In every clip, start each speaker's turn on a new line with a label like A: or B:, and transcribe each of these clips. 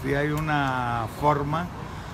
A: sí hay una forma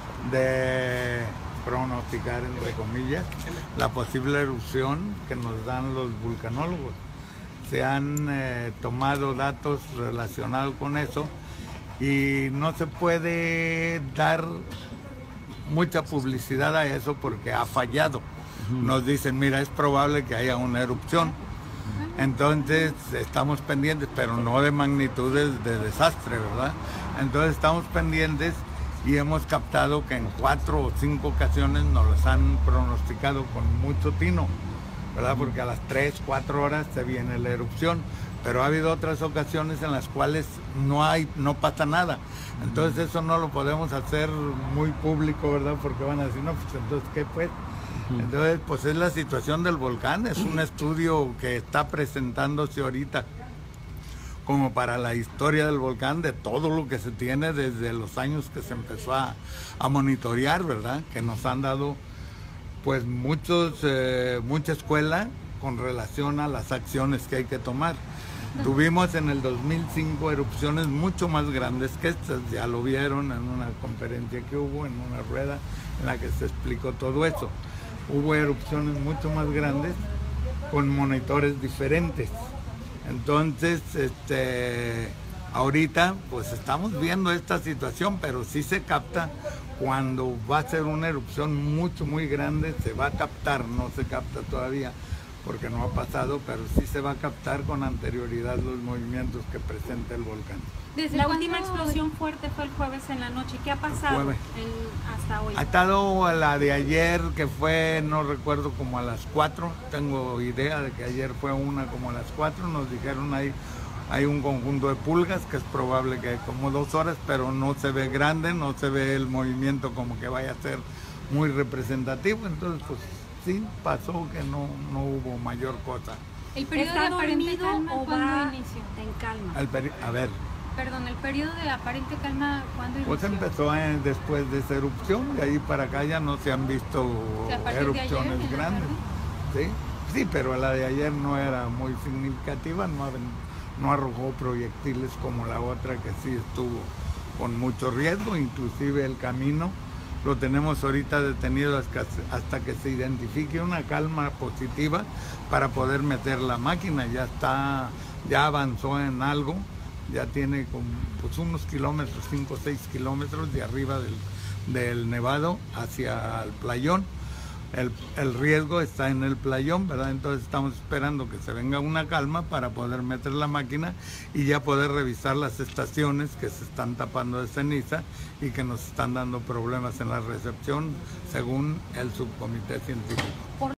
A: de pronosticar, entre comillas, la posible erupción que nos dan los vulcanólogos. Se han tomado datos relacionados con eso y no se puede dar mucha publicidad a eso porque ha fallado. Nos dicen, mira, es probable que haya una erupción. Entonces estamos pendientes, pero no de magnitudes de desastre, ¿verdad? Entonces estamos pendientes y hemos captado que en 4 o 5 ocasiones nos las han pronosticado con mucho tino, ¿verdad? Porque a las 3, 4 horas se viene la erupción, pero ha habido otras ocasiones en las cuales no pasa nada. Entonces eso no lo podemos hacer muy público, ¿verdad? Porque van a decir, no, pues entonces, ¿qué pues? Entonces, pues es la situación del volcán, es un estudio que está presentándose ahorita como para la historia del volcán, de todo lo que se tiene desde los años que se empezó a monitorear, ¿verdad? Que nos han dado pues mucha escuela con relación a las acciones que hay que tomar. Tuvimos en el 2005 erupciones mucho más grandes que estas, ya lo vieron en una conferencia que hubo, en una rueda en la que se explicó todo eso. Hubo erupciones mucho más grandes con monitores diferentes. Entonces, ahorita pues estamos viendo esta situación, pero sí se capta cuando va a ser una erupción muy grande, se va a captar, no se capta todavía porque no ha pasado, pero sí se va a captar con anterioridad los movimientos que presenta el volcán.
B: Desde la última explosión fuerte fue el jueves en la noche. ¿Qué ha pasado hasta hoy?
A: Ha estado la de ayer, que fue, no recuerdo, como a las 4. Tengo idea de que ayer fue una como a las 4. Nos dijeron hay un conjunto de pulgas, que es probable que como 2 horas, pero no se ve grande, no se ve el movimiento como que vaya a ser muy representativo. Entonces, pues sí, pasó que no hubo mayor cosa.
B: ¿El periodo de aparente calma cuándo inició? En calma.
A: A ver.
B: Perdón, ¿el periodo de aparente calma cuándo inició?
A: Pues empezó después de esa erupción, de ahí para acá ya no se han visto erupciones grandes. Sí, pero la de ayer no era muy significativa, no arrojó proyectiles como la otra que sí estuvo con mucho riesgo, inclusive el camino lo tenemos ahorita detenido hasta que se identifique una calma positiva para poder meter la máquina. Ya avanzó en algo. Ya tiene como pues, unos kilómetros, 5 o 6 kilómetros de arriba del nevado hacia el playón. El riesgo está en el playón, ¿verdad? Entonces estamos esperando que se venga una calma para poder meter la máquina y ya poder revisar las estaciones que se están tapando de ceniza y que nos están dando problemas en la recepción, según el subcomité científico.